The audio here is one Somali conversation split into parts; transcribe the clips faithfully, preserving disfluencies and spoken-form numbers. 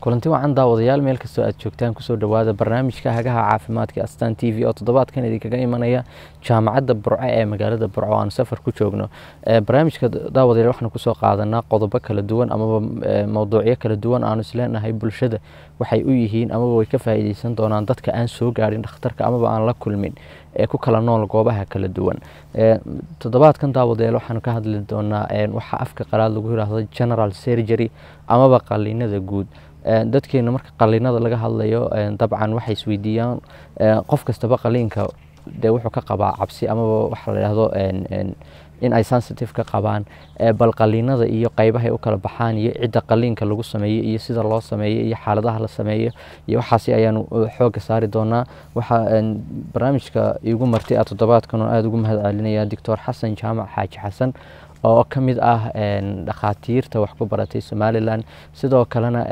kulanti wacan daawadayaal meel kastoo aad joogtaan kusoo dhawaada barnaamijka hagaha caafimaadka Astaan T V oo toddobaadkan idinkaga imanaya jaamacadda Burco ee magaalada Burco aan safar ku joogno. Barnaamijka daawadayaal waxaan kusoo qaadanaa qodobo kala duwan ama mowduucyo kala duwan aan isleenahay bulshada waxay u yihiin ama way ka faa'iideysan doonaan dadka aan soo gaarin dhakhtarka ama aan la kulmin ee ku kala nool goobaha kala duwan. Toddobaadkan daawadayaal waxaan ka hadli doonaa waxa afka qalaad lagu yiraahdo general surgery ama qaliinada guud. dadkeena marka qaliinada laga hadlayo dabcan waxay isweydiiyaan qof kastaba qaliinka de wuxuu ka qabaa cabsi ama waxa la yiraahdo in ay sensitive ka qabaan bal qaliinada iyo qaybaha ay u kala baxaan iyo cidda qaliinka lagu sameeyo iyo sida loo sameeyo iyo xaaladaha la sameeyo iyo waxaas ayaan xoog saari doonaa. waxa barnaamijka igu martay toddobaadkan oo aad ugu mahadcelinaya Doctor Xasan Jaamac Xaaji Xasan oo ka mid ah dhakhaatiirta wax ku baratay Somaliland sidoo kalena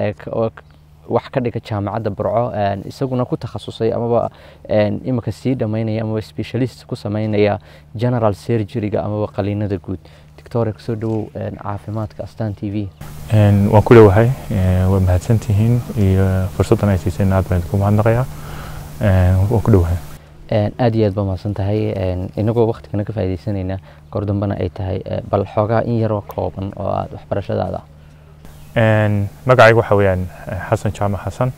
wax ka dhiga jaamacadda Burco isaguna ku takhasusay ama imika sii dhameynaya ama specialist ku sameynaya general surgery-ga ama qaliinada guud. Doctor soo dhawow caafimaadka Astaan T V. een waan ku leeyahay waa mahadsantihiin iyo fursadan ay siiseen aad baan ku mahadnaqayaa een waan ku leeyahay aad iyo aad ba mahadsan tahay inagoo waqtigan ka faa'iideysanayna kor dambana ay tahay bal xoogaa in yar oo kooban oo aad waxbarashadaada een magacaygu waxa weeyaan Xasan Jaamac Xasan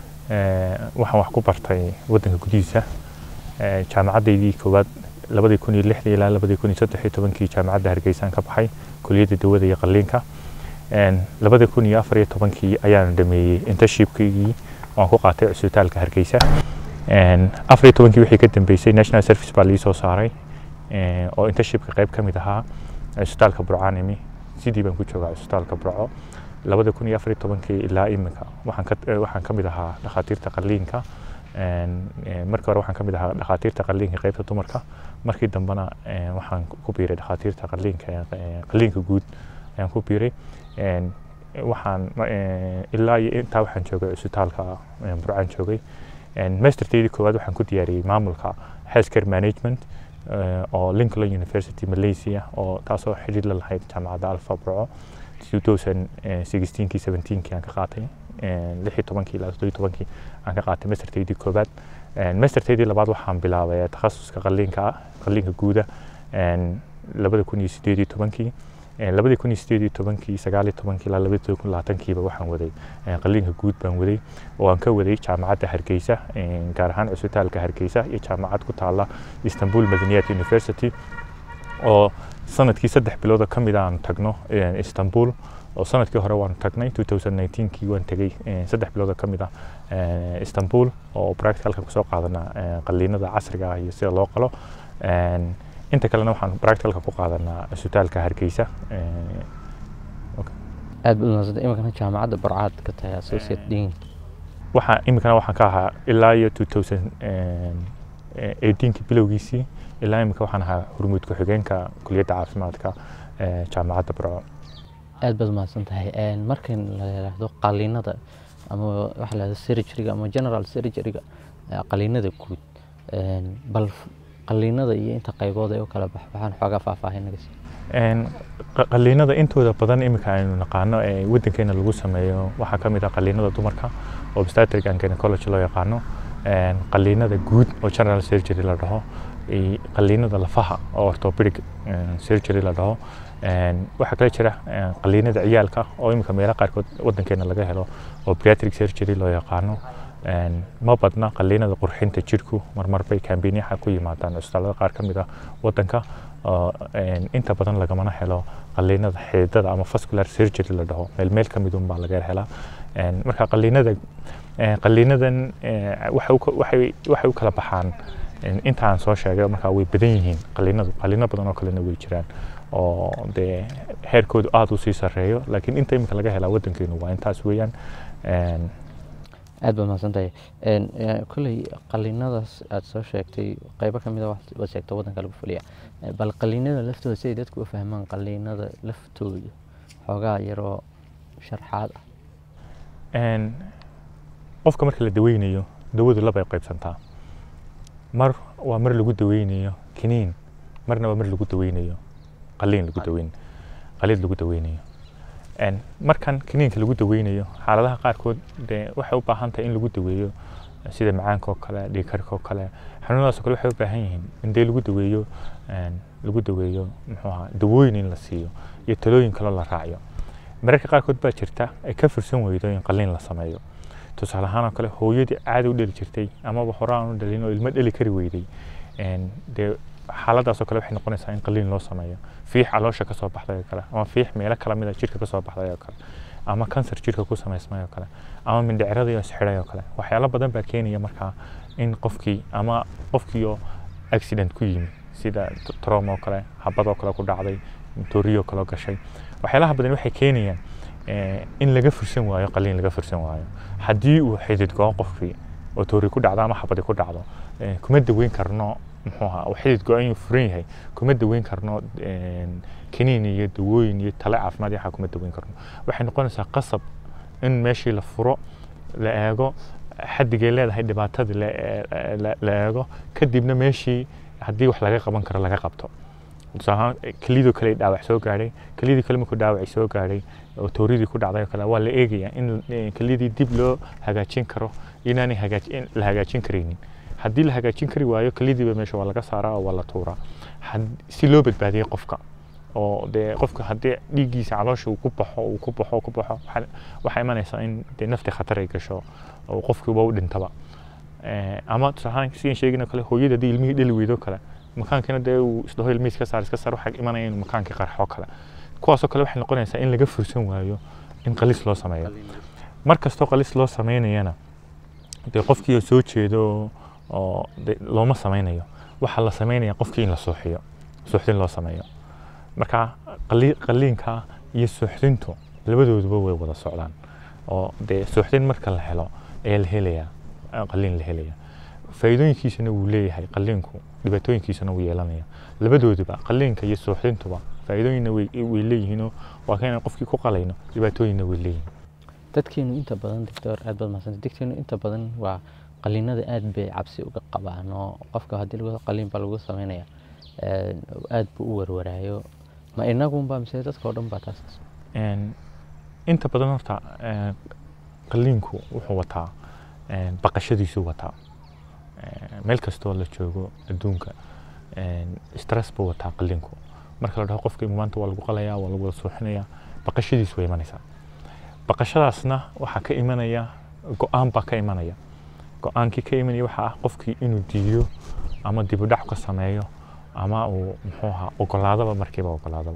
ee waxaan wax ku bartay wadanka gudihiisa ee jaamacadeydii koowaad labada kun iyo lix ilaa labada kun iyo saddex iyo toban jaamacadda Hargeysa ka baxay kulliyadda dawada iyo qalliinka een labada kun iyo afar iyo toban ayaan dhameeyay internship-kii oo ku qaatay isbitaalka Hargeysa een afar iyo toban wixii ka dambeysay National Service baa soo saaray ee oo internship-ka qayb kamid ahaa isbitaalka Burcaanimi sidii baan ku joogaa isbitaalka Burco labada kun iyo afar iyo toban ilaa imika waxaan ka waxaan kamid ahaa dhakhaatiirta qalliinka een markii hore waxaan kamid ahaa dhakhaatiirta qalliinka qaybta dumarka markii dambana waxaan ku biiray dhakhaatiirta qalliinka qalliinka guud ayaan ku biiray een waxaan ilaa inta waxaan joogay isbitaalka Burcaan joogay een masterteedii koowaad waxaan ku diyaariyay maamulka healthcare management oo Lincoln University Malaysia oo taasoo xiriir la lahayd jaamacadda Alfa Burco two thousand sixteen seventeen aan ka qaatay een lix iyo toban ilaa toddoba iyo toban aan ka qaatay masterteedii koowaad een masterteedii labaad waxaan bilaabay takhasuska qalliinka qalliinka guud een labada kun iyo siddeed iyo toban een labada kun iyo siddeed iyo toban sagaal iyo toban ilaa labada kun iyo labaatan ba waxaan waday qalliinka guud baan waday oo aan ka waday jaamacadda Hargeysa een gaar ahaan isbitaalka Hargeysa iyo jaamacad ku taala Istanbul Madaniyat University oo sanadkii saddex bilood ka mid aan tagno Istanbul oo sanadkii hore waan tagnay two thousand nineteen kii waan tagay saddex bilood ka mid ah Istanbul oo practicalka ku soo qaadanaa qalliinada casriga ah iyo sida loo qalo een inta kalena waxaan practicalka ku qaadanaa isbitaalka Hargeysa ee okay aad buu imika jaamacadda Burco ka tahay associate dean waxa imika waxaan ka ahaa ilaa iyo two thousand eighteen kii bilowgiisii ilaa imika waxaan ahaa hormuud ku xigeenka kulliyadda caafimaadka ee jaamacadda Burco. aad baad mahadsan tahay een markan la yiraahdo qaliinada ama waxa la yiraahdo surgery-ga ama general surgery-ga qaliinada guud een bal qaliinada iyo inta qaybood ay u kala baxaan xoogaa faahfaahin een qaliinada intooda badan imika aynu naqaano ee wadankeena lagu sameeyo waxa kamid ah qaliinada dumarka obstetric and gynecology loo yaqaano een qaliinada guud oo general surgery la dhaho ee qaliinada lafaha oo orthopedic surgery la dhaho een waxa kale jira qaliinada ciyaalka oo imika meelo qaarkood wadankeena laga helo oo pediatric surgery loo yaqaano een ma badna qaliinada qurxinta jirku marmar bay kambeeniyaha ku yimaadaan isbitaalada qaar kamid ah wadanka oo een inta badan laga mana helo qaliinada xeedada ama vascular surgery la dhaho meel meel kamid un baa laga helaa een marka qaliinada qaliinadan waxa waxay waxay u kala baxaan inta aan soo sheegay marka way badan yihiin qaliinadu qaliino badan oo kale way jiraan oo de heerkoodu aad u sii sareeyo laakiin inta imika laga helaa wadankeenu waa intaas weeyaan een aad baad mahadsantahay een kulay qaliinadaas aad soo sheegtay qaybo kamid ah waxa sheegtay wadanka lagu fuliya bal qaliinada laftooda si dadku u fahmaan qaliinada laftooda xoogaa yaro sharxaad ah een qofka marka la daweynayo dawadu laba qaybsantaa mar waa mar lagu daweynayo kiniin marna waa mar lagu daweynayo qaliin lagu daweyn qaliin lagu daweynayo markan kiniinka lagu daweynayo xaaladaha qaarkood dee waxay u baahan tahay in lagu daweeyo sida macaanka oo kale dhiigkarka oo kale xanuunadaas oo kale waxay u baahan yihiin in dee lagu daweeyo lagu daweeyo muxuu ahaa dawooyin in la siiyo iyo talooyin kaloo la raaciyo mararka qaarkood baa jirta ay ka fursan weydo in qalliin la sameeyo tusaale ahaan oo kale hooyadii caadi u dhali jirtay amaba hore aan u dhalin oo ilmo dhali kari weyday dee xaaladaas oo kale waxay noqonaysaa in qalliin loo sameeyo fiix caloosha ka soo baxday oo kale ama fiix meelo kala mid ah jirka ka soo baxday oo kale ama kansar jirka ku samaysmay oo kale ama mindhicirada iyo isxidhay oo kale waxyaalo badan baa keenaya markaa in qofkii ama qofkii oo accident ku yimi sida trauma oo kale habad oo kale ku dhacday tooriyo kale gashay waxyaalaha badan waxay keenayaan in laga fursan waayo qalliin laga fursan waayo haddii uu xidid go'o qofkii oo toori ku dhacdo ama habadi ku dhacdo kuma daweyn karno muxuu ahaa oo xidid go'o inuu furan yahay kuma daweyn karno kiniin iyo dawooyin iyo talo caafimaad iyo kuma daweyn karno waxay noqonaysaa qasab in meeshii la furo la eego xaddigay leedahay dhibaatada la eego kadibna meeshii haddii wax laga qaban karo laga qabto tusaale kelidoo kale dhaawac soo gaadhay kelidii kale markuu dhaawac soo gaadhay oo tooridii ku dhacday kale waa la eegayaa in kelidii dib loo hagaajin karo inaanay hagaajin la hagaajin kareynin haddii la hagaajin kari waayo kelidiiba meesha waa laga saaraa oo waa la tuuraa si loo badbaadiyo qofka oo dee qofka haddii dhiiggiisa caloosha uu ku baxo uu ku baxo ku baxo waxay imanaysaa in dee nafti khatar ay gasho oo qofkiiba u dhintaba ama tusaale sidaan sheegayna kale hooyada haddii ilmihii dhali weydo kale makaankina dee uu isdhaho ilmihiis ka saar iska saar waxaa imanaya in makaankii qarxo kale kuwaasoo kale waxay noqonaysaa in laga fursan waayo in qalis loo sameeyo mar kastoo qalis loo sameynayana dee qofkii oo soo jeedo oo looma sameynayo waxaa la sameynaya qofkii in la suuxiyo suuxdin loo sameeyo marka qalliinka iyo suuxdintu labadooduba way wada socdaan oo dee suuxdin marka la helo ayaa la helayaa qalliin la helaya faa'iidooyinkiisana wuu leeyahay qalliinku dhibaatooyinkiisana wuu yeelanaya labadooduba qalliinka iyo suuxdintuba faa'iidooyinna way leeyihiinoo waa kan qofkii ku qalayno dhibaatooyinna way leeyihiin dadkeenu inta badan doctor aad baad mahadsantahay dadkeenu inta badan waa qalliinada aad bay cabsi uga qabaan oo qofka haddii lagu qalliin baa lagu sameynaya aad buu u warwaraayo ma inagunba mise dadka oo dhan baa taas inta badan horta qalliinku wuxuu wataa baqashadiisu wataa meel kastoo la joogo adduunka stress buu wataa qalliinku marka la dhaho qofka maanta waa lagu qalayaa waa lagu suuxinayaa baqashadiisu way imanaysaa baqashadaasna waxaa ka imanaya go'aan baa ka imanaya go'aankii ka imanaya waxaa ah qofkii inuu diido ama dib u dhac ka sameeyo ama uu muxuu ahaa ogolaadaba markiiba ogolaadaba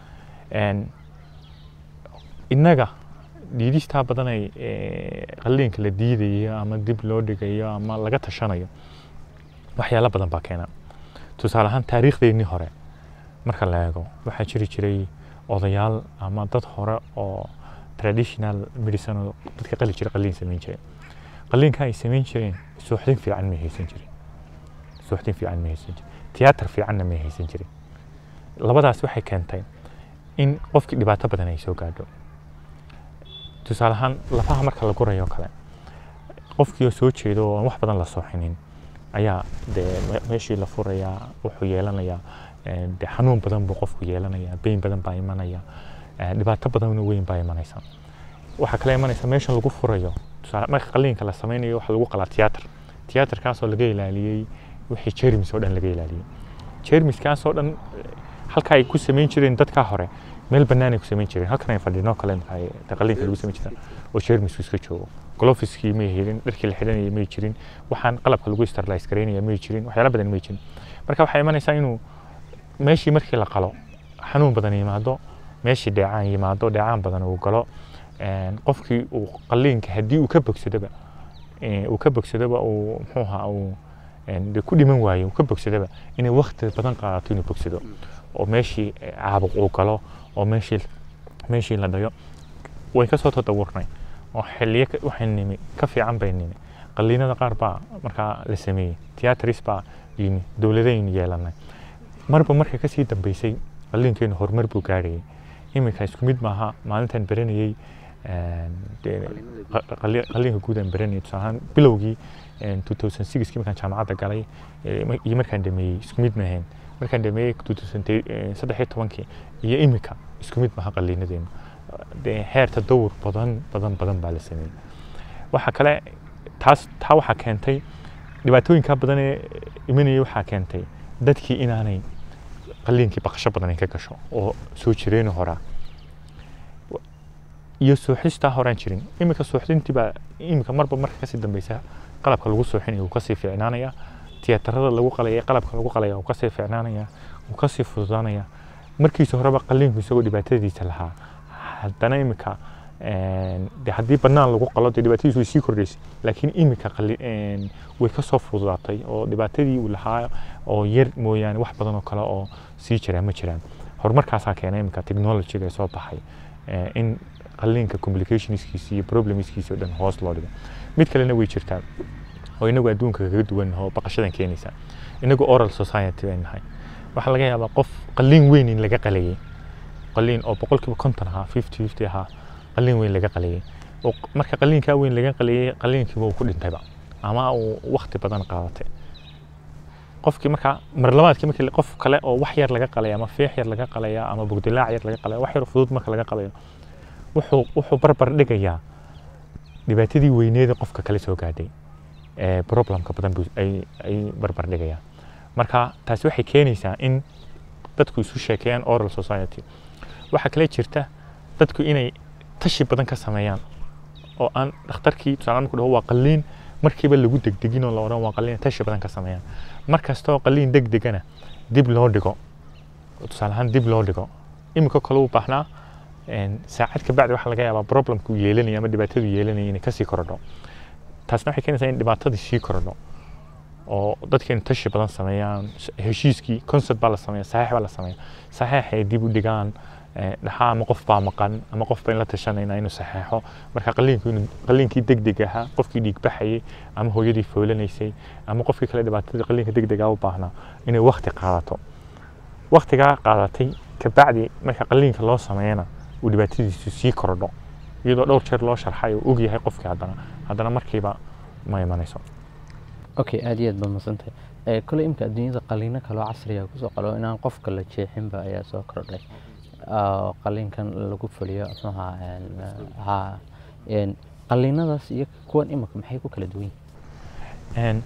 innaga diidistaa badan ay qalliinka la diidayo ama dib loo dhigayo ama laga tashanayo waxyaalo badan baa keena tusaale ahaan taariikhdeennii hore marka la eego waxaa jiri jiray odayaal ama dad hore oo traditional medicine oo dadka qali jiray qalliin samayn jiray qalliinka ay samayn jireen suuxdin fiican ma haysan jirin suuxdin fiican ma haysan jirin tiyaatar fiicanna ma haysan jirin labadaas waxay keentay in qofkii dhibaato badan ay soo gaadho tusaale ahaan lafaha marka la gurayo kale qofkii oo soo jeedo oo wax badan la sooxinin ayaa dee meeshii la furayaa wuxuu yeelanayaa dee xanuun badan buu qofku yeelanayaa beyn badan baa imanaya dhibaato badan weyn baa imanaysa waxaa kale imanaysa meesha lagu furayo tusaale marka qalliinka la sameynayo waxa lagu qalaa tiyaatar tiyaatarkaasoo laga ilaaliyey wixii jermis oo dhan laga ilaaliyey jermiskaasoo dhan halka ay ku samayn jireen dadka hore meel bannaan ay ku samayn jireen halkan ay fadhino kale ay qalliinka lagu samayn jiray oo jermisku iska joogo gloveski ma helin dharkii la xidhanayay ma jirin waxaan qalabka lagu sterilize gareynaya ma jirin waxyaalo badan ma jirin marka waxay imanaysaa inuu meeshii markii la qalo xanuun badan yimaado meeshii dheecaan yimaado dheecaan badan uu galo qofkii uu qalliinka haddii uu ka bogsadaba uu ka bogsadaba uu muxuu ahaa uu ku dhiman waayo uu ka bogsadaba inay waqti badan qaadato inuu bogsado oo meeshii caabuq uu galo oo meeshii meeshii la dhayo way ka soo tadawurnay oo xilliyo waxay nimi ka fiican bay nimi qalliinada qaar baa markaa la sameeyey tiyatris baa yimi dowladaynu yeelanay marba marka ka sii dambeysay qalliinkeenu horumar buu gaarayay iminka isku mid maaha maalintan baranayay qalliinka guud aan baranayay tusaale bilowgii two thousand six markaan jaamacadda galay iyo markaan dhameeyey isku mid maahayn markaan dhameeyey two thousand saddex iyo tobankii iyo iminka isku mid maaha qalliinadeenu dee heer tadawur badan badan badan baa la sameeyey waxa kale taas taa waxaa keentay dhibaatooyinka badan ee imanayay waxaa keentay dadkii inaanay qalliinkii baqasho badan ka gasho oo soo jireen hore iyo suuxista horaan jirin imika suuxdintii baa imika marba marka ka sii dambaysa qalabka lagu suuxinayo uu ka sii fiicnaanaya tiyaatarada lagu qalay qalabka lagu qalay uu ka sii fiicnaanaya uu ka sii fududaanaya markiisa horeba qalliinku isagoo dhibaatadiisa lahaa haddana imika de haddii bannaan lagu qalo dee dhibaatadiisu way sii kordhaysay laakiin imika way ka soo fududaatay oo dhibaatadii uu lahaa oo yar mooyaane wax badan oo kale oo sii jiraan ma jiraan horumarkaasaa keenay imika technology-ga soo baxay in qalliinka complicationskiisa iyo problemskiisa oo dhan hoos loo dhigo mid kalena way jirtaa oo inagu adduunka kaga duwan oo baqashadan keenaysa inagu oral society bay nahay waxaa laga yaabaa qof qalliin weyn in laga qalayay qalliin oo boqolkiiba konton ahaa fifty fifty ahaa qalliin weyn laga qalayay oo marka qalliinkaa weyn laga qalayay qalliinkiiba uu ku dhintayba ama uu waqti badan qaadatay qofkii marka mar labaadkii markii qof kale oo wax yar laga qalaya ama feex yar laga qalaya ama bugdilaac yar laga qalaya wax yar fudud marka laga qalayo wuxuu wuxuu barbar dhigayaa dhibaatadii weyneed qofka kale soo gaadhay ee problemka badan ay ay barbar dhigayaan marka taasi waxay keenaysaa in dadku isu sheekeeyaan oral society waxa kale jirta dadku inay tashi badan ka sameeyaan oo aan dhakhtarkii tusaale ku dhaho waa qalliin markiiba lagu degdegin oo la oran waa qalliin tashi badan ka sameeyaan markasta oo qalliin degdegana dib loo dhigo tusaale ahaan dib loo dhigo imika kale u baahnaa saacad ka bacdi waxa laga yaabaa problemku yeelanaya ama dhibaatadu yeelanaya inay kasii korodho taasna waxay keenaysaa in dhibaatadii sii korodho oo dadka in tashi badan sameeyaan heshiiskii concept baa la sameeyaa saxiix baa la sameeyaa saxiix ay dib u dhigaan dhaxaa ama qof baa maqan ama qof baa in la tashanayna inuu saxiixo marka qalliinku inuu qalliinkii degdeg ahaa qofkii dhiig baxayay ama hooyadii foolanaysay ama qofkii kale dhibaatada qalliinka degdega u baahnaa inay waqti qaadato waqtigaa qaadatay ka bacdi marka qalliinka loo sameeyana uu dhibaatadiisu sii korodho iyadoo dhowr jeer loo sharxay oo og yahay qofkii haddana haddana markiiba ma imanayso okay aad iyo aad baad mahadsantahay ee kale imka adduunyada qalliino kale oo casri ah kusoo qalo inaan qofka la jeexinba ayaa soo kordhay qalliinkan lagu fuliyo maxaa ha een qalliinadaas iyo kuwan imika maxay ku kala duwan yihiin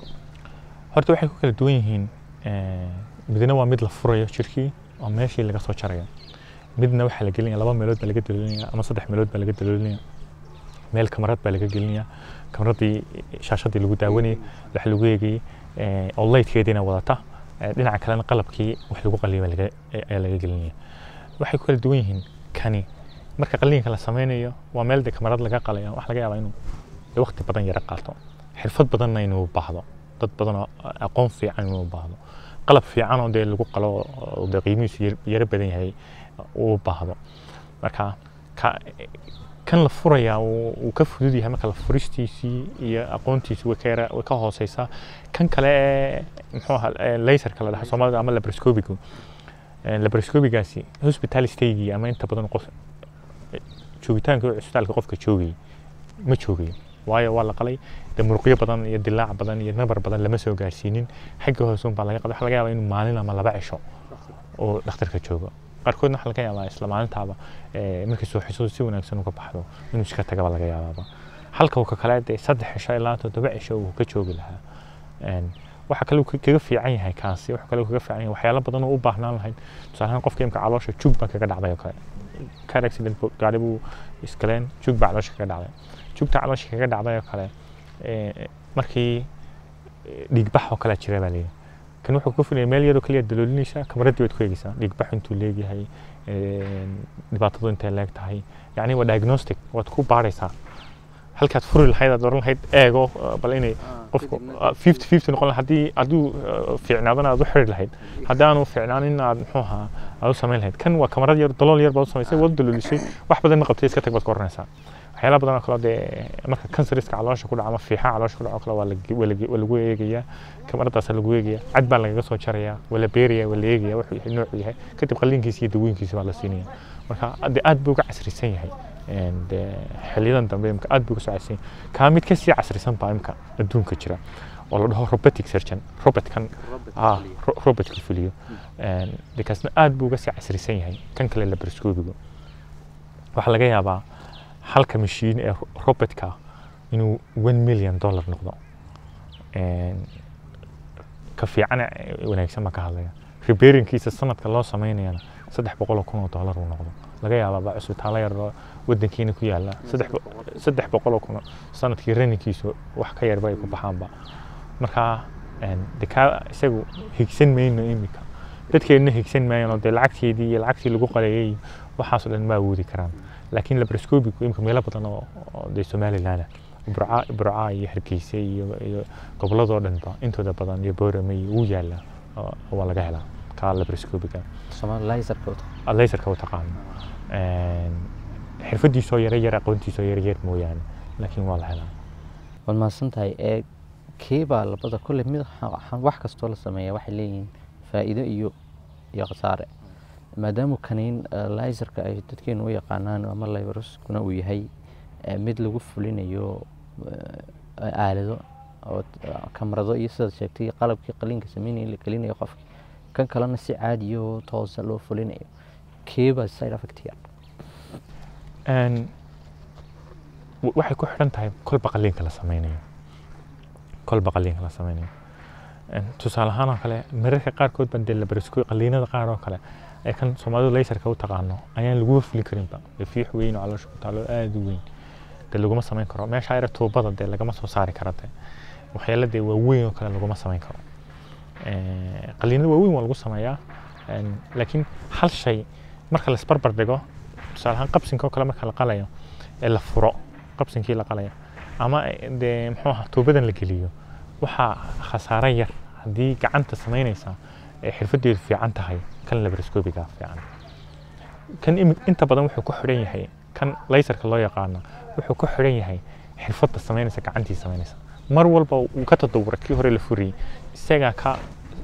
horta waxay ku kala duwan yihiin midna waa mid la furayo jirkii oo meeshii laga soo jarayo midna waxa la gelinaya laba meelood baa laga daloolinaya ama saddex meelood baa laga daloolinaya meel kamarad baa laga gelinaya kamaradii shaashadii lagu daawanayay wax lagu eegayay oo lightkeediina wadata dhinaca kalena qalabkii wax lagu qalliyo laga ayaa laga gelinaya waxay ku kala duwan yihiin kani marka qalliinka la sameynayo waa meel de kamarad laga qalaya wax laga yaabaa inuu waqti badan yara qaato xirfad badanna inuu u baahdo dad badan oo aqoon fiican inuu u baahdo qalab fiican oo de lagu qalo oo de qiimihiisu yara badan yahay u baahdo marka kan la furaya uu ka fudud yahay marka la furistiisii iyo aqoontiisu way ka yara way ka hooseysaa kan kale muxuu ahaa laserka la dhaxo Soomaalida ama laparoscopic laparoscopigaasi hospital stage ama inta badan qof joogitaanka isbitaalka qofka joogay ma joogay waayo waa la qalay de muruqyo badan iyo dilaac badan iyo nabar badan lama soo gaarsiinin xagga hoose baa laga qabay waxa laga yaabaa inuu maalin ama laba cisho oo dhakhtarka joogo qaarkoodna waxa laga yaabaa isla maalintaaba markii soo xisoo si wanaagsan uga baxdo inuu iska tagaba laga yaabaa halka uu ka kale de saddex cisho ilaa toddoba cisho uu ka joogi lahaa waxa kale uu kaga fiican yahay kaasi waxa kale uu kaga fiican yahay waxyaalo badan oo u baahnaan lahayd tusaale qofka imka caloosha jug baa kaga dhacday oo kale car accident gaari buu iskaleen jug baa caloosha kaga dhacday jugta caloosha kaga dhacday oo kale markii dhiig bax oo kale jiray baa leeyahay kan wuxuu ku filayay meel yar oo kaliya daloolinaysa kamaradii waad ku eegaysaa dhiig bax intuu leeyahay dhibaatadu intay leeg tahay yacni waa diagnostic waad ku baaraysaa halkaad furi lahayd aad oran lahayd eego bal inay qofku fifty fifty noqon lahayd haddii hadduu fiicnaadana aad u xiri lahayd haddii aanu fiicnaanin aad muxuu ahaa aad u samayn lahayd kan waa kamarad yar dalool yar baad u samaysay waad daloolisay wax badan ma qabtay iska tag baad ka oranaysaa waxyaala badan oo kale dee marka kansariska caloosha ku dhaca ama fiixa caloosha ku dhaco kale waa lagu eegayaa kamaradaas lagu eegayaa cad baa lagaga soo jarayaa waa la beerayaa waa la eegayaa wuxuu yahay noocu yahay kadib qalliinkiisa iyo dawooyinkiisa baa la siinaya marka de aad buu uga casrisan yahay xiliyadan dambe imka aad buu uga soo casrisan kaa mid kasii casrisan baa imka adduunka jira oo la dhaho robotic surgeon robotkan ah robotka fuliyo de kaasna aad buu uga sii casrisan yahay kan kale laparoscopiga waxa laga yaabaa halka machine ee robotka inuu one million dollar noqdo een ka fiican wanaagsan ma ka hadlaya repairingkiisa sanadka loo sameynayana saddex boqol oo kun oo dollar uu noqdo laga yaabaa baa cusbitaalo yar oo wadankiina ku yaala saddex boqol oo kun sanadkii runningiisu wax ka yar bay ku baxaanba marka een deka isagu higsan mayno imika dadkeena higsan maayno de lacagteedii iyo lacagtii lagu qaleeyay waxaas oo dhan ma awoodi karaan laakiin laparoscopic imika meelo badan oo de Somaliland burca burca iyo Hargeysa iyo goboladoo dhan ba intooda badan iyo Boorame uu yaala oo laga helaa ka laparoscopic Soomaali laser ka laser ka taqaan een xirfadiisu yar yar aqoontiisu yar yar mooyaan laakiin waa la helaa wal ma santahay ee keeba labada kulli mid wax kasto la sameeyo waxay leeyihiin faa'iido iyo iyo khasaare maadaama kaniin laserka ay dadkeenu u yaqaanaan ama laparoskuna uu yahay mid lagu fulinayo aalado oo kamarado iyo sida sheegtay qalabkii qaliinka sameeyay la kalinayo qofka kan kalena si caadi ah toos loo fulinayo keeba side effect yar een waxay ku xiran tahay kolba qaliinka la sameeyo kolba qaliinka la sameeyo een tusaale ahaan kale mararka qaar kood baan dil laparoscopic qaliinada qaar oo kale ee kan Soomaalidu laserka u taqaano ayaan lagu fulin karin ba fiix weyn oo caloosha ku taalo aad u weyn de laguma sameyn karo meesha ay tuubada de lagama soo saari karate waxyeelada waa weyn oo kale laguma sameyn karo ee qaliinada waa weyn waa lagu sameeyaa een laakiin hal shay marka la isbarbar dhigo tusaale ahaan qabsinka oo kale marka la qalayo ee la furo qabsinkii la qalayo ama de muxuu ahaa tuubadan la geliyo waxa khasaare yar hadii gacanta sameynaysa ee xirfadeedu fiican tahay kan laparoscopiga fiican kan inta badan wuxuu ku xiran yahay kan laserka loo yaqaan wuxuu ku xiran yahay xirfadda sameynaysa gacantiisa sameynaysa mar walba uu ka tadawuray kii hore la furiyay isaga ka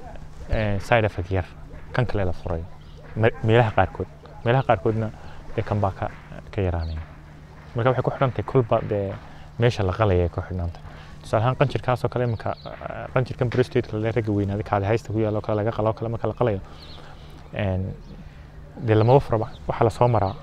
ee side effect yar kan kale la furay meelaha qaar kood meelaha qaar koodna ee kan baa ka ka yaraanay marka waxay ku xiran tahay kulba de meesha la qalay ku xiran tahay tusaale qanjirkaas oo kale marka qanjirkan prostate la raga weynaaday kaadi haysta ku yaalo kala laga qalo kala marka la qalayo een de lama furba waxa la soo maraa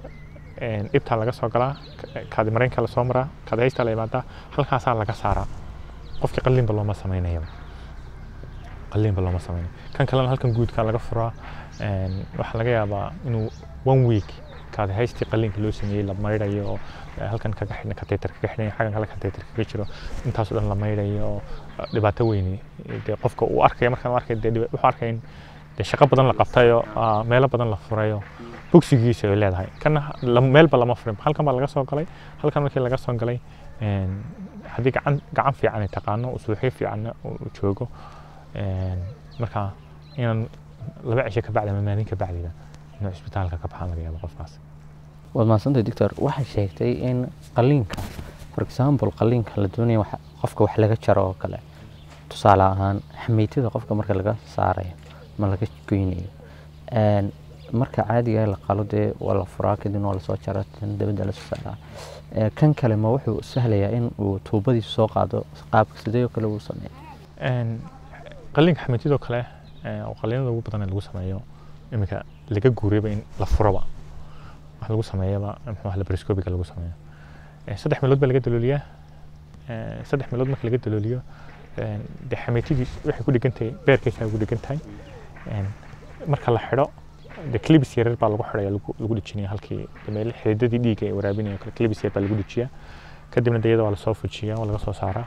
een ibta laga soo galaa kaadi mareenka la soo maraa kaadi haysta la yimaada halkaas laga saaraa qofka qalliin ba looma sameeynayo qalliin ba looma sameeynayo kan kale halkan guudka laga furaa een waxa laga yaabaa inuu one week kaadi haysta qalliinka loo sameeyay la maydhayo halkan kaga xidhan catheter kaga xidhan xagan kale catheter kaga jiro intaas oo dhan la maydhayo dhibaato weyn ee qofka uu arkay markaan uu arkay wuxuu arkay in shaqo badan la qabtayo meelo badan la furayo bogsigiisa ay leedahay kan meel ba lama furin halkan baa laga soo galay halkan markii laga soo galay een hadii gacan gacan fiican ay taqaano oo suuxi fiican uu joogo een marka in laba cisho ka bacda maalin ka bacdida inuu isbitaalka ka baxan laga yaabo qofkaas wad ma santahay doctor waxa sheegtay in qaliinka for example qaliinka la doonayo waxa qofka wax laga jaro oo kale tusaale ahaan xamiitida qofka marka laga saarayo ma laga goynayo een marka caadiga la qalo de wala furaa kadib oo la soo jaro dabada la soo saaraa ee kan kale ma wuxuu sahlayaa in uu tuubadii soo qaado qaabka sidoo kale uu sameeyo een qaliinka xamiitida kale oo qaliinada ugu badan lagu sameeyo imika laga guuriyay in la furaba wax lagu sameeyaba muxuu ahaa laparoscopiga lagu sameeyo ee saddex meelood ba laga dalooliyaa ee saddex meelood marka laga dalooliyo ee de xamiitidii waxay ku dhigantahay beerkiisa ku dhigantahay een marka la xiro de clips yar baa lagu xiraya lagu dhijinaya halkii meel xididadii dhiigga ay waraabinayo kale clips yar baa lagu dhijiyaa kadibna deeyada waa la soo fujiyaa oo laga soo saaraa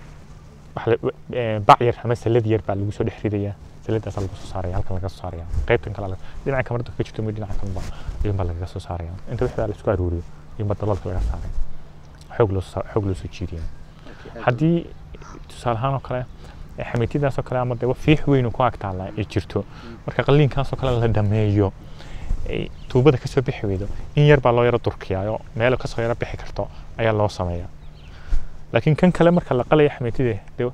wax bac yar ama salad yar baa lagu soo dhexridayaa saladaas lagu soo saaraya halkan laga soo saaraya qaybtan kale dhinaca kamarada ka jirto mid dhinaca kalba in baa laga soo saaraya inta wixii la isku aruuriyo in badalka laga saaray xoog loo xoog loo soo jiidiyo hadii tusaale ahaan oo kale xamiitidaas oo kale ama de fiix weyn oo ku agtaala ay jirto marka qaliinkaas oo kale la dhameeyo ay tuubada ka soo bixi weydo in yar baa loo yara durkiyaayo meel ka soo yara bixi karto ayaa loo sameeyaa laakiin kan kale marka la qalay xamiitida de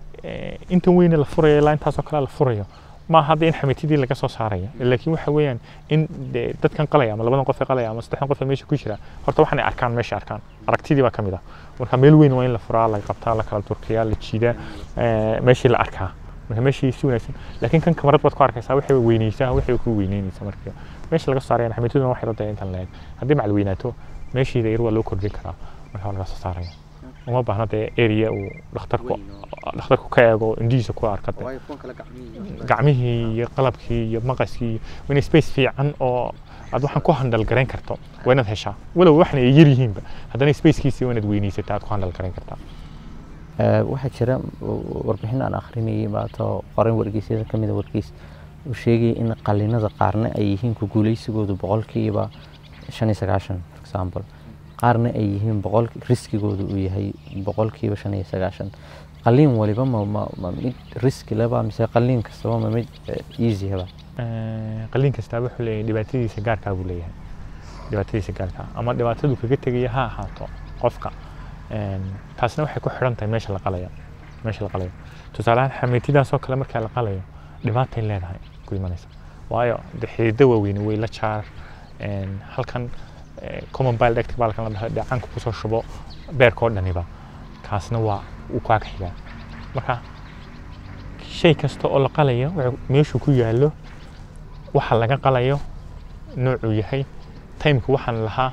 inta weyn la furayo ilaa intaas oo kale la furayo ma hadda in xamiitidii laga soo saarayo laakiin waxa weeyaan in dadkan qalay ama labadan qof ee qalay ama saddexdan qof ee meesha ku jira horta waxaan arkaan meesha arkaan aragtidii baa kamid ah marka meel weyn waa in la furaa la qabtaa la kala turkiyaa la jiidaa meeshii la arkaa marka meeshii si wanaagsan laakiin kan kamarad baad ku arkaysaa waxay weynaysaa waxay ku weynaynaysaa marka meesha laga soo saaraya xamiitaduna waxay rabtaa intan leeg haddii macal weynaato meeshiida yar waa loo kordhin karaa marka waa laga soo saaraya uma baahna dee area uu dhakhtarku dhakhtarku ka eego indhihiisa ku arkata gacmihii iyo qalabkii iyo maqaskii in space fiican oo aad waxaan ku handal garayn karto waa inaad heshaa walow waxna ay yar yihiinba haddana spacekiisii waa inaad weynaysataa aad ku handal garayn kartaa waxaa jira warbixin aan akhrinayay baato qoran wargeysyada ka mid a wargeys uu sheegay in qalliinada qaarna ay yihiin ku guuleysigoodu boqolkiiba shan iyo sagaashan for example qaarna ay yihiin boqol riskigoodu uu yahay boqolkiiba shan iyo sagaashan qalliin waliba ma ma mid riski laba mise qalliin kastaba ma mid easy haba qalliin kastaba wuxuu leeyahay dhibaatadiisa gaarka ah buu leeyahay dhibaatadiisa gaarka ah ama dhibaatadu kaga tegaya ha ahaato qofka taasna waxay ku xiran tahay meesha la qalayo meesha la qalayo tusaale ahaan xamiitidaas oo kale marka la qalayo dhibaatay leedahay ku imanaysa waayo xididada waaweyn way la jaar halkan common bile duct baalkan la dhaho dhacaanka ku soo shubo beerka oo dhaniba kaasna waa uu ka xigaa marka shay kasta oo la qalayo meeshu ku yaalo waxa laga qalayo noocu yahay timeka waxaan lahaa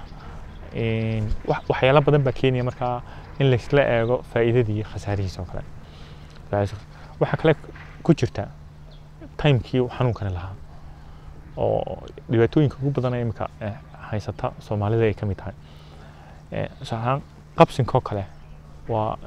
waxyaalo badan baa keenaya markaa in la isla eego faa'iidadii khasaarihiisa oo kale waxa kale ku jirta timekii xanuunkani lahaa oo dhibaatooyinka ugu badan imika haysata Soomaalida ay ka mid tahay sahan qabsinkoo kale waa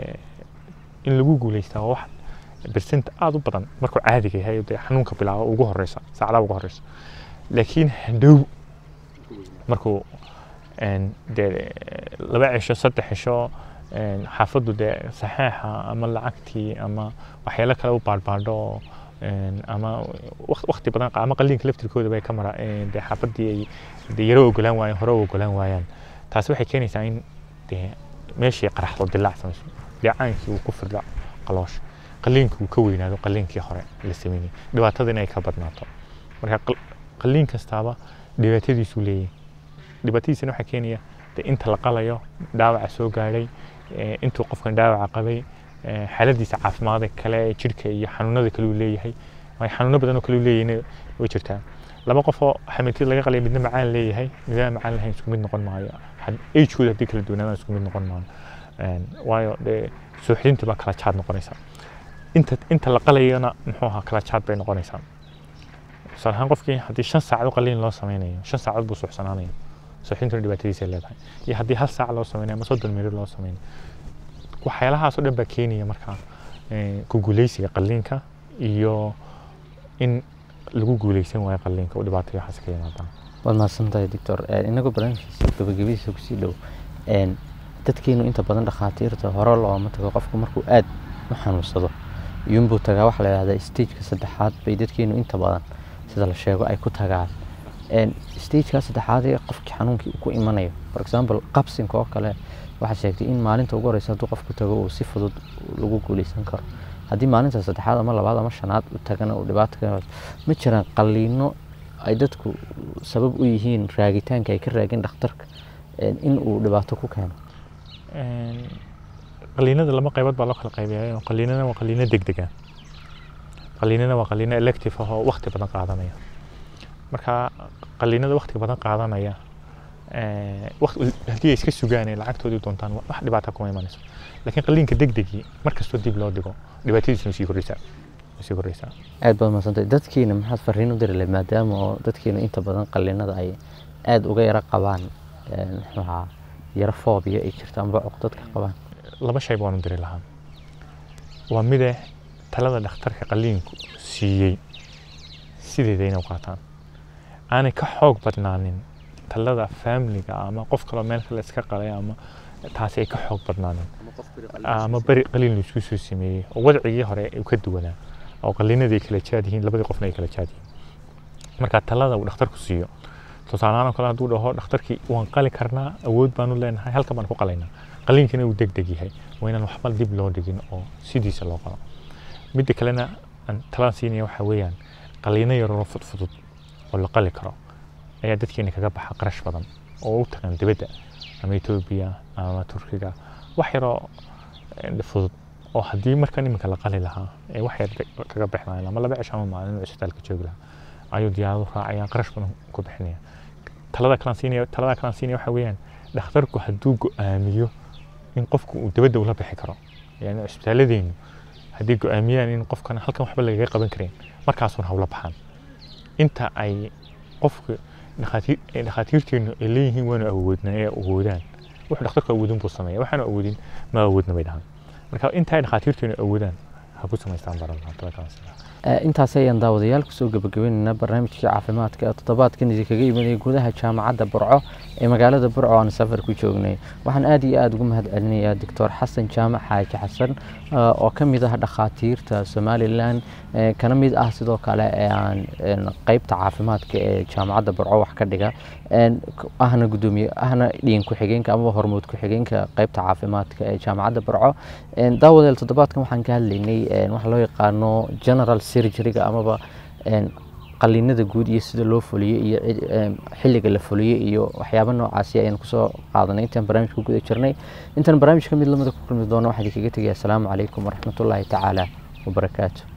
in lagu guuleystaa wax percent aad u badan markuu caadiga yahay oo xanuunka bilaabo ugu horeysa saacada ugu horeysa laakiin hadhow markuu ان de laba cisho saddex cisho ان xaafadu de saxaaxa ama lacagtii ama waxyaalo kale u baarbaadho ان ama waqti badan ama qalliinka laftirkooda bay ka mara de xaafadii ay de yaro ogolaan waayeen hore ogolaan waayaan taas waxay keenaysaa in de meeshii qaraxdo dilaac samayso dhacaankii uu ku firdha qaloosh qalliinka uu ka weynaado qalliinkii hore la sameeyay dhibaatada inay ka badnaato marka qalliin kastaaba dhibaatadiisu leeyahay dhibaatadiisana waxaa keenaya inta la qalayo dhaawaca soo gaaray intuu qofkan dhaawaca qabay xaaladiisa caafimaad kale jirka iyo xanuunada kale uu leeyahay way xanuuno badan oo kale uu leeyahay way jirtaa laba qof oo xamiitid laga qalay midna macaan leeyahay midna macaan lahayn isku mid noqon maayo age-kooda haddii kala duwanaadaan isku mid noqon maayo waayo de suuxdinta baa kala jaad noqonaysa inta inta la qalayana muxuu ahaa kala jaad bay noqonaysaa salahan qofkii haddii shan saacad qalliin loo sameynayo shan saacad buu suuxsanaanaya suuxdintu dhibaatadiisa leedahay iyo haddii hal saac loo sameynayo ama soddon mirir loo sameynayo waxyaalahaas oo dhan baa keenaya markaa ku guuleysiga qalliinka iyo in lagu guuleysan waayo qalliinka oo dhibaato waxaas ka yimaadaan waad mahadsantahay doctor inagoo barnaamijkiisa gabagabadiisa kusii dhow dadkeenu inta badan dhakhaatiirta hore looma tago qofku markuu aad u xanuunsado iyuunbuu tagaa waxa la yidhahdaa stageka saddexaad bay dadkeenu inta badan sida la sheego ay ku tagaan stageka saddexaad ee qofkii xanuunkii ku imanayo for example qabsinka oo kale waxaad sheegtay in maalinta ugu horeysa hadduu qofku tago uu si fudud lagu guuleysan karo haddii maalinta saddexaad ama labaad ama shanaad u tagana uu dhibaato ka ma jiraan qalliino ay dadku sabab u yihiin raagitaanka ay ka raageen dhakhtarka in uu dhibaato ku keeno qalliinada laba qaybood baa loo kala qaybiyaa qalliinada waa qalliino degdeg ah qalliinada waa qalliino elective ah oo waqti badan qaadanaya marka qalliinada waqti badan qaadanaya ee waqti hadii ay iska sugaan lacagtoodii doontaan wax dhibaato kuma imanayso laakiin qalliinka degdegii markastoo dib loo dhigo dhibaatadiisu sii kordhaysaa sii kordhaysaa aad baad mahadsantahay dadkiina maxaad fariin u diray maadaama oo dadkiina inta badan qalliinada ay aad uga yara qabaan maxaa yara phobia ay jirto ama cuqdad ka qabaan laba shay baan u diray lahaa waa mid ah talada dhakhtarka qalliinku siiyay sideeda inay u qaataan aanay ka xoog badnaanin talada familiga ama qof kale meel kale iska qalay ama taasi ay ka xoog badnaanin ama bari qalliin la isku soo sameeyay oo wadcigii hore uu ka duwanaa oo qalliinadii kala jaad yihiin labadii qofna ay kala jaad yihiin marka talada uu dhakhtarku siiyo tusaalahaan kale hadduu dhaho dhakhtarkii waan qali karnaa awood baan u leenahay halka baan ku qalaynaa qalliinkana uu degdeg yahay waa inaan waxba dib loo dhigin oo sidiisa loo qalo midda kalena aan talada siinaya waxa weeyaan qalliino yar oo fudud oo la qali karo ayaa dadkeena kaga baxa qarash badan oo u tagan dibadda ama Ethiopia ama Turkiga wax yar oo fudud oo haddii markan iminka la qali lahaa ee wax yar kaga baxnaa ama laba cisho ama maalin isbitaalka joogi lahaa ayuu diyaaradu raacayaan qarash badan ku bixinaya talada kalaan siinaya talada kalaan siinaya waxa weeyaan dhakhtarku hadduu go'aamiyo in qofku uu dabadda ula bixi karo yani isbitaaladeennu haddii go'aamiyaan in qofkan halkan waxba lagaga qaban karin markaasuun hawla baxaan inta ay qofka dhakhaatiirteennu ay leeyihiin waanu awoodnaa ee awoodaan wuxuu dhakhtarku awoodin buu sameeya waxaanu awoodin ma awoodna bay dhahaan marka inta ay dhakhaatiirteennu awoodaan ha ku samaystaan barantaas intaas ayaan daawadayaal kusoo gabagabeynayna barnaamijkii caafimaadka ee toddobaadkan idinkaga imanaya gudaha jaamacadda burco ee magaalada burco aan safar ku joognay waxaan aad iyo aad ugu mahad celinayaa doctor xasan jaamac xaaji xasan oo ka mid ah dhakhaatiirta somalilan kana mid ah sidoo kale aan qaybta caafimaadka ee jaamacadda burco wax ka dhiga ahna gudoomiye ahna dhiin ku-xigeenka ama hormuud ku-xigeenka qaybta caafimaadka ee jaamacadda burco daawadayaal toddobaadkan waxaan ka hadlaynay waxa loo yaqaano general surgery-ga amaba qalliinada guud iyo sida loo fuliyo iyo xilliga la fuliyo iyo waxyaabo noocaasi ayaan kusoo qaadanay intaan barnaamijka guda jirnay intaan barnaamijka mid lamida ku kulmi doono waxaan idinkaga tegayaa asalaamu calaykum waraxmatullaahi tacaala wabarakaatu